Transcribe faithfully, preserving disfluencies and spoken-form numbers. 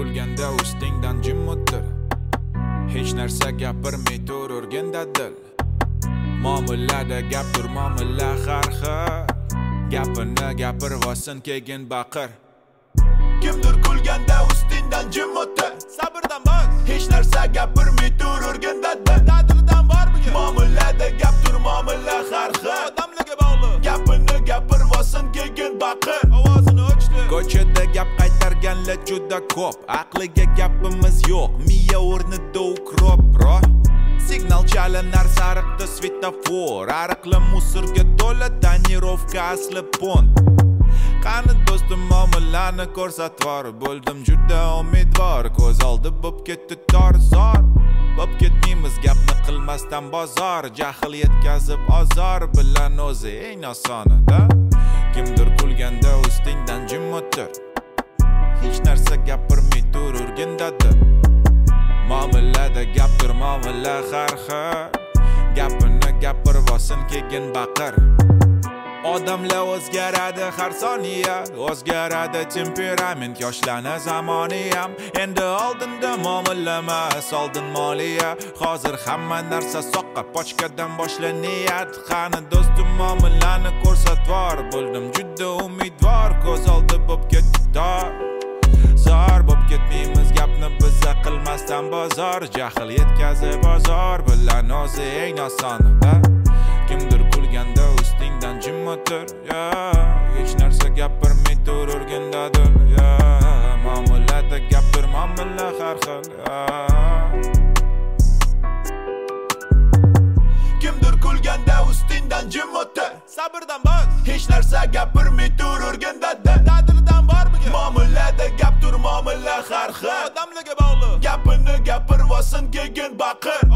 kulganda ustingdan jim o'tir. Hech narsa gapirmay tur o'rgan dadil. Muomalada gap tur muomala har xil. Gapini gapirvosin keyin baqir. Kimdir kulganda ustingdan jim o'tir. Sabrdan bas. Hech narsa gapirmay tur o'rgan dadil. Dadildan bor bugun. Muomalada gap tur muomala har xil. Odamlarga bog'liq. Gapini gapirvosin keyin baqir. Ovozini o'chdi. Ko'chada gap qaytarganlar juda ko'p. Aqliga gapimiz yo'q. Miya o'rnida ukrop, bro. Signal chalinar sariqda svetofor. Ariqli musorga to'la tonirovka asli pont. Qani do'stim muomalani ko'rsatvar. Bo'ldim juda umidvor. Ko'z oldi bo'p ketdi tor-zor. Bo'p ketmaymiz gapni qilmasdan bozor. Jahl yetkazib ozor bilan o'zi eng osonida. Kimdir kulganda ustingdan jim o'tir. Hech narsa gapirmay tur o'rgan dadil. Muomalada gap tur muomala har xil. Gapini gapirvosin keyin baqir. Odamlar o'zgaradi har soniya, o'zgaradi temperament, yoshlana zamoniyam. Endi oldinda muomala emas, oldin moliya. Hozir hamma narsa soqqa, pochkadan boshlaniyat. Qani do'stim muomalani ko'rsatvor. Bo'ldim juda umidvor, ko'z oldi bo'p ketdi tor. Zor bo'p ketmaymiz gapni biza qilmasdan bozor. Jahl yetkazib ozor bilan o'zi eng osonida. Kimdir kulganda ustingdan jim o'tir, ya. Hech narsa gapirmay tur o'rgan dadil, ya. Muomalada gap tur muomala har xil, ya. Kimdir kulganda ustingdan jim o'tir. Sabrdan bas. Hech narsa gapirmay tur o'rgan dadil. Dadildan bor bugun. Muomalada gap tur muomala har xil. Odamlarga bog'liq. Gapini gapirvosin keyin baqir.